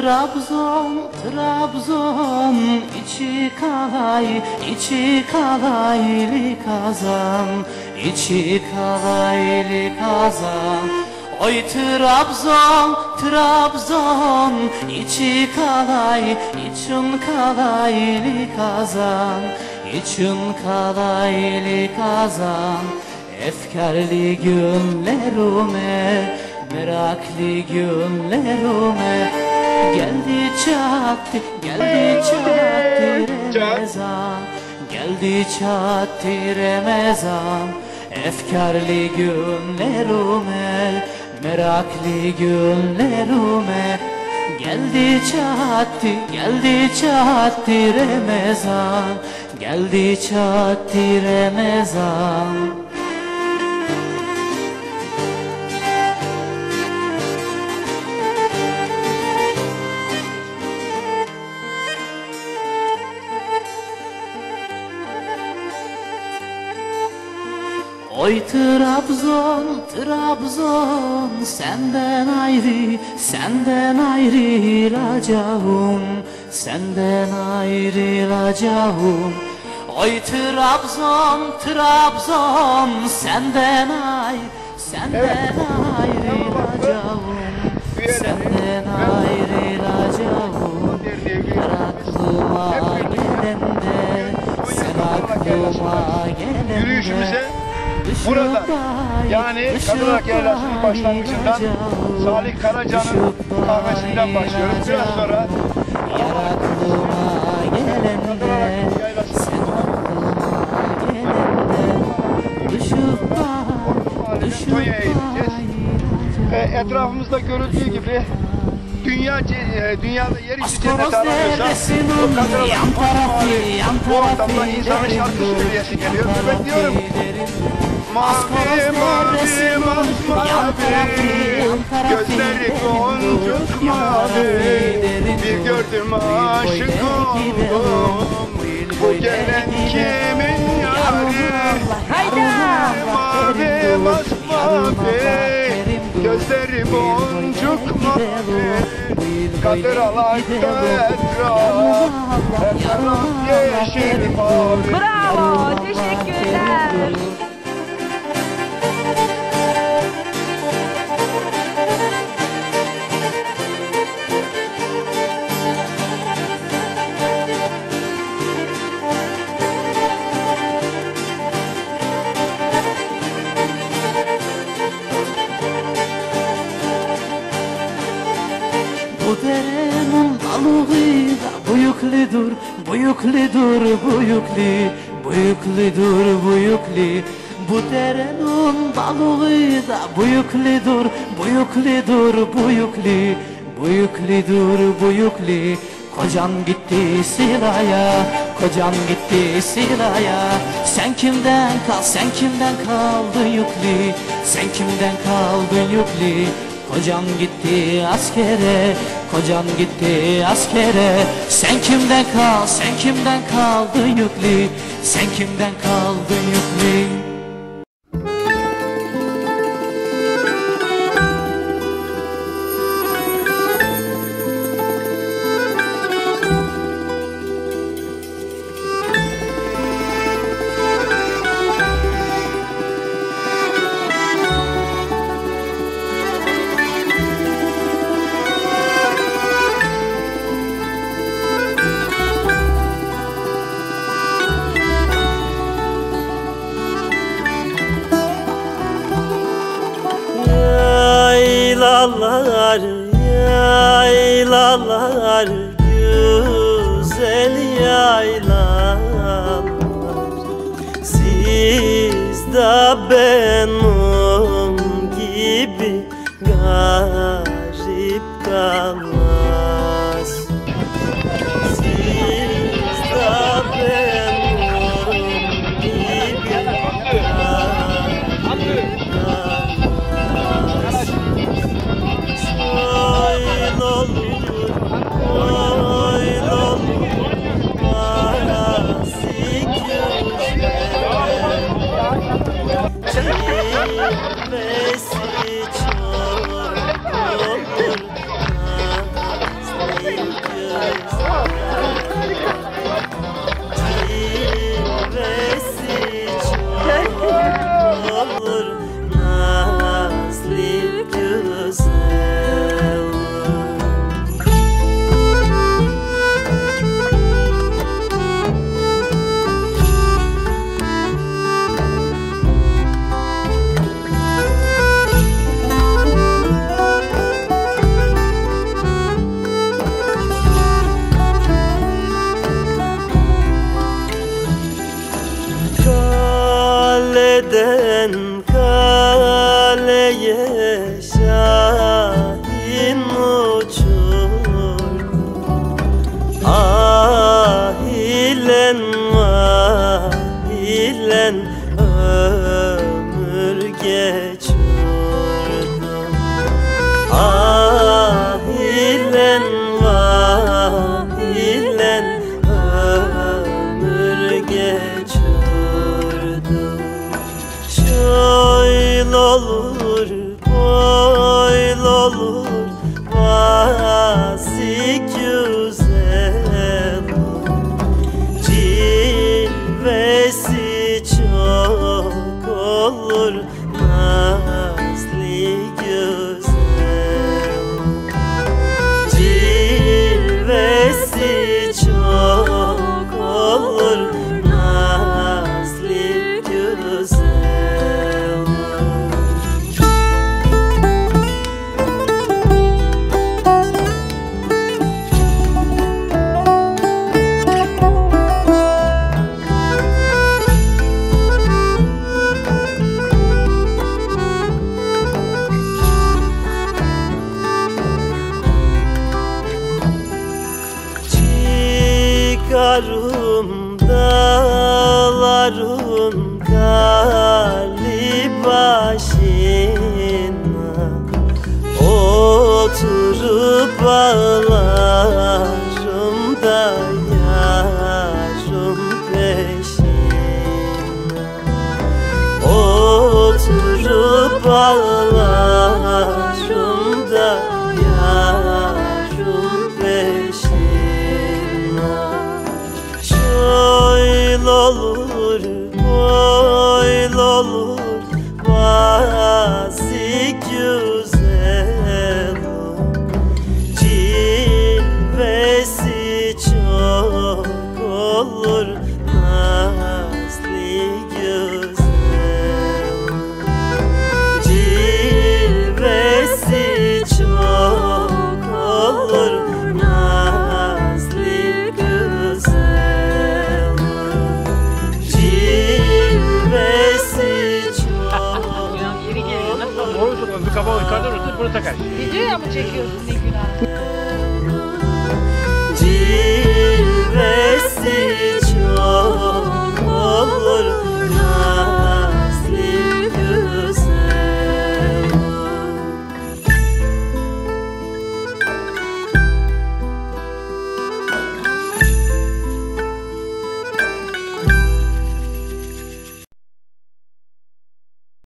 Trabzon, Trabzon, içi kalaylı kazan, içi kalaylı kazan. Oy Trabzon, Trabzon, için kalaylı kazan, için kalaylı kazan. Efkarlı günlerime, meraklı günlerime, geldi çattı Ramazan, geldi çattı Ramazan. Efkarlı günlerime, meraklı günlerime, geldi çattı Ramazan, geldi çattı Ramazan. Oy Trabzon, Trabzon, senden ayrılacağım, senden ayrılacağım. Oy Trabzon, Trabzon, senden ayrılacağım, senden ayrılacağım. Yar aklıma gelende, sen aklıma gelende. Burada yani Kadırak Yaylası'nın başlangıcından Salih Karaca'nın kahvesinden başlıyoruz. Biraz sonra Konya'ya gideceğiz. Etrafımızda görüldüğü gibi dünyada yer içi cennet aranıyorsa o Kadırak bu ortamda insanın şarkı söyleyesi geliyor. Ben diyorum mavi mavi masmavi, gözleri boncuk mavi, bir gördüm aşık oldum, bu gelen kimin yari? Mavi masmavi, gözleri boncuk mavi, Kadir alayda etraf, her taraf yeşil mavi. Bravo, teşekkürler. Bu derenin balığı da büyüklüdür, büyüklüdür, büyüklüdür, büyüklü. Bu derenin balığı da büyüklüdür, büyüklüdür, büyüklüdür, büyüklü. Kocan gitti Sila'ya, kocan gitti Sila'ya. Sen kimden kaldın yüklü, sen kimden kaldın yüklü. Kocam gitti askere, kocam gitti askere. Sen kimden kaldın yüklü, sen kimden kaldın yüklü. Kaleden kaleye şahin uçurdu. Ahilen vahilen ömür geçirdi. Ahilen vahilen ömür geçirdi. Şöyle olur, böyle olur, vasi güzel, cilvesi çok olur, nazlı güzel. Cilvesi çok olur, nazlı güzel. Çıkarım dağların kali başına, oturup ağlarım da yarım peşine. Oturup ağlarım da yarım peşine. Şöyle olur, böyle olur, vasi güzel, cilvesi çok olur, nazlı güzel. Cilvesi çok olur, nazlı güzel. Cilvesi çok olur. Kapağı yukarıdan otur, bunu takar. Video mu çekiyorsun ne günah?